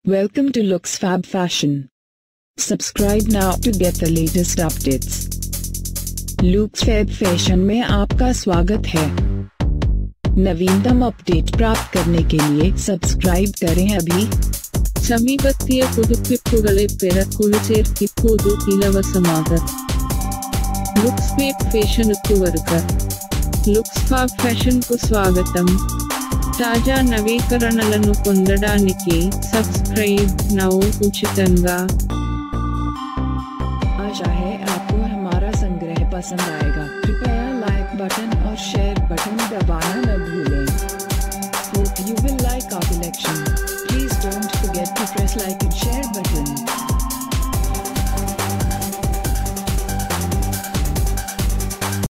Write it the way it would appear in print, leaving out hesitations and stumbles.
Welcome to Looks Fab Fashion. Subscribe now to get the latest updates. Looks Fab Fashion में आपका स्वागत है। नवीनतम अपडेट प्राप्त करने के लिए सब्सक्राइब करें अभी। சமீபத்திய புதுப்பிப்புகளை பெற குழுச்சேர்க்க இப்போது இலவசமாக லுக்ஸ் ஃபேப் ஃபேஷனுக்கு வருக. లుక్స్ ఫాబ్ ఫ్యాషన్కు స్వాగతం. తాజా నవీకరణలను పొందడానికి సబ్స్క్రైబ్ నౌ ఉచితంగా. आशा है आपको हमारा संग्रह पसंद आएगा। कृपया लाइक बटन और शेयर बटन दबाना न भूलें। Hope you will like our collection. Please don't forget to press like and share button.